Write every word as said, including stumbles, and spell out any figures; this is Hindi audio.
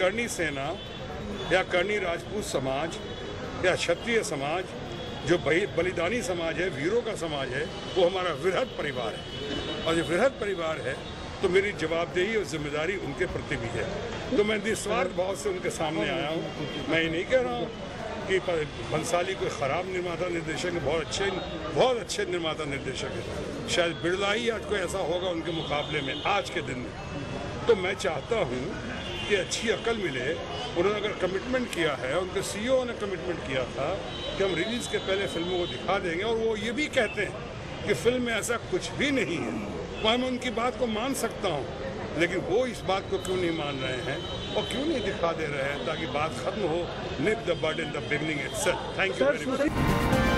करणी सेना या करणी राजपूत समाज या क्षत्रिय समाज, जो बलिदानी समाज है, वीरों का समाज है, वो हमारा वृहद परिवार है। और ये वृहद परिवार है तो मेरी जवाबदेही और जिम्मेदारी उनके प्रति भी है। तो मैं निस्वार्थ भाव से उनके सामने आया हूँ। मैं ये नहीं कह रहा हूँ कि भंसाली कोई ख़राब निर्माता निर्देशक है, बहुत अच्छे बहुत अच्छे निर्माता निर्देशक है। शायद बिरला ही आज कोई ऐसा होगा उनके मुकाबले में आज के दिन में। तो मैं चाहता हूँ कि अच्छी अकल मिले। उन्होंने अगर कमिटमेंट किया है, उनके सीईओ ने कमिटमेंट किया था कि हम रिलीज़ के पहले फिल्मों को दिखा देंगे, और वो ये भी कहते हैं कि फिल्म में ऐसा कुछ भी नहीं है, तो मैं उनकी बात को मान सकता हूँ, लेकिन वो इस बात को क्यों नहीं मान रहे हैं और क्यों नहीं दिखा दे रहे हैं ताकि बात खत्म हो। Nip the bird in the beginning itself. Thank you very much.